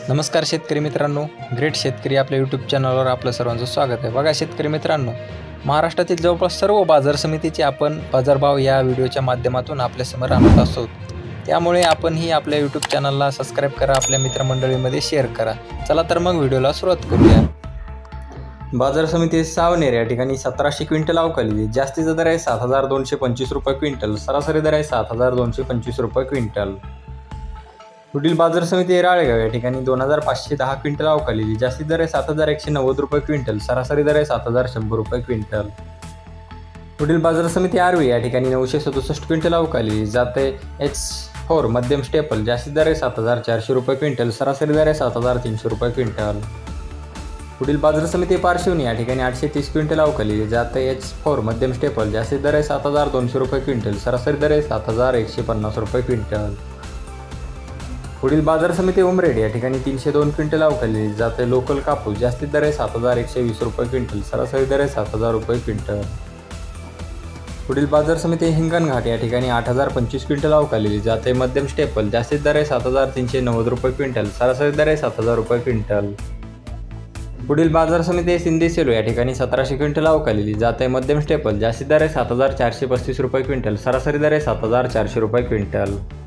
नमस्कार शेतकरी मित्रांनो, ग्रेट शेतकरी आपल्या यूट्यूब चॅनलवर आपलं सर्वांचं स्वागत आहे। बघा शेतकरी मित्रांनो, महाराष्ट्रातील जवळपास सर्व बाजार समितीचे आपण बाजारभाव या व्हिडिओच्या माध्यमातून आपल्यासमोर आणत असतो। त्यामुळे आपणही आपल्या यूट्यूब चॅनलला सबस्क्राईब करा, आपल्या मित्रमंडळीमध्ये शेअर करा। चला तर मग व्हिडिओला सुरुवात करूया। बाजार समिती सावनेर या ठिकाणी 1700 क्विंटल अवकाली, जास्तीचा दर आहे 7225 रुपये क्विंटल, सरासरी दर आहे 7225 रुपये क्विंटल। पुढील बाजार समिती राळेगाव या ठिकाणी 2510 क्विंटल अवकाली, जास्तीत दर आहे 7190 रुपये क्विंटल, सरासरी दर आहे 7100 रुपये क्विंटल। पुढील बाजार समिती आर्वी या ठिकाणी 967 क्विंटल अवकाली, जाते H4 मध्यम स्टेपल, जास्तीत दर आहे 7400 रुपये क्विंटल, सरासरी दर आहे 7300 रुपये क्विंटल। पुढील बाजार समिती पारशिवनी या ठिकाणी 830 क्विंटल अवकाली, जाते H4 मध्यम स्टेपल, जास्तीत दर आहे 7200 रुपये क्विंटल, सरासरी दर आहे 7150 रुपये क्विंटल। पुढील बाजार समिती उमरेड या ठिकाणी 302 क्विंटल अवकाली, जाते लोकल कापूस, जास्तीत दर आहे 7120 रुपये क्विंटल, सरासरी दर आहे 7000 रुपये क्विंटल। पुढील बाजार समिती हिंगणघाट या ठिकाणी 8025 क्विंटल अवकाली, जाते मध्यम स्टेपल, जास्तीत दर आहे 7390 रुपये क्विंटल, सरासरी दर आहे 7000 रुपये क्विंटल। पुढील बाजार समिती सिंधी सेलू या ठिकाणी 1700 क्विंटल अवकाली, जाते मध्यम स्टेपल, जास्तीत दर आहे 7435 रुपये क्विंटल, सरासरी दर आहे 7400 रुपये क्विंटल।